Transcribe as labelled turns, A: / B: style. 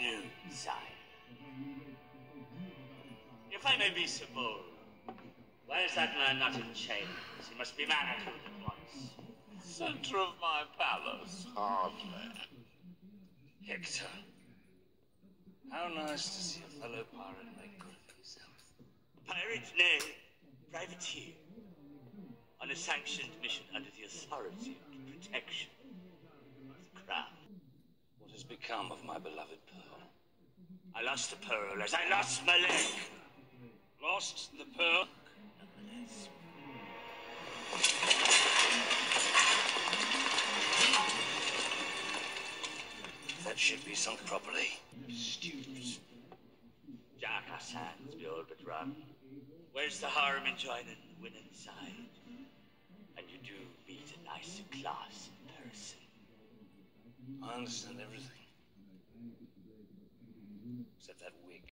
A: afternoon, sire. If I may be so bold, why is that man not in chains? He must be manacled at once.
B: Center of my palace, hardly.
A: Hector, how nice to see a fellow pirate make good of himself. Pirate, nay, privateer. On a sanctioned mission under the authority and protection of the crown. What has become of my beloved pearl? I lost the pearl as I lost my leg.
B: Lost the pearl?
A: Nonetheless. That ship be sunk properly. Stewed. Jack, our sands be all but run. Where's the harm in joining the winning side? And you do beat a nice class in person. I understand everything. Except that wig.